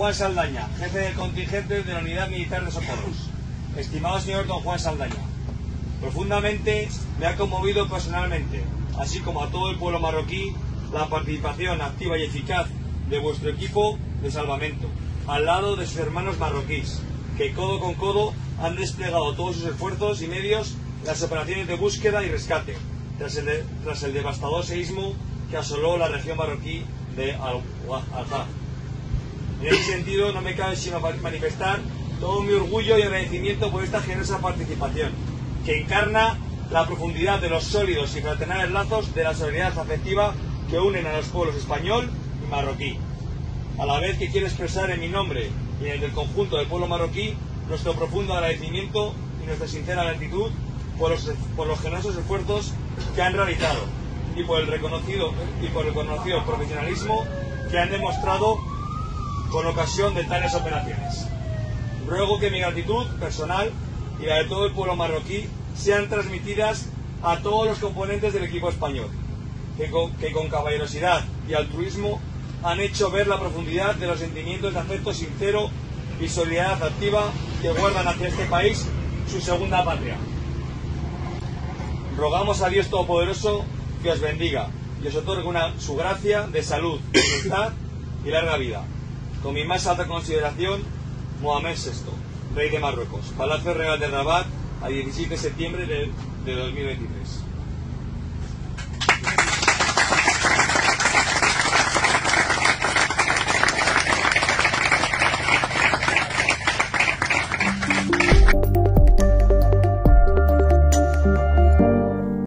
Juan Saldaña, jefe del contingente de la Unidad Militar de Socorros. Estimado señor don Juan Saldaña, profundamente me ha conmovido personalmente, así como a todo el pueblo marroquí, la participación activa y eficaz de vuestro equipo de salvamento, al lado de sus hermanos marroquíes, que codo con codo han desplegado todos sus esfuerzos y medios en las operaciones de búsqueda y rescate, tras el devastador seísmo que asoló la región marroquí de Al-Haj. En ese sentido, no me cabe sino manifestar todo mi orgullo y agradecimiento por esta generosa participación, que encarna la profundidad de los sólidos y fraternales lazos de la solidaridad afectiva que unen a los pueblos español y marroquí. A la vez que quiero expresar en mi nombre y en el del conjunto del pueblo marroquí nuestro profundo agradecimiento y nuestra sincera gratitud por los generosos esfuerzos que han realizado y por el reconocido profesionalismo que han demostrado con ocasión de tales operaciones. Ruego que mi gratitud personal y la de todo el pueblo marroquí sean transmitidas a todos los componentes del equipo español, que con caballerosidad y altruismo han hecho ver la profundidad de los sentimientos de afecto sincero y solidaridad activa que guardan hacia este país, su segunda patria. Rogamos a Dios Todopoderoso que os bendiga y os otorgue su gracia de salud, amistad y larga vida. Con mi más alta consideración, Mohamed VI, rey de Marruecos, Palacio Real de Rabat, a 17 de septiembre de 2023.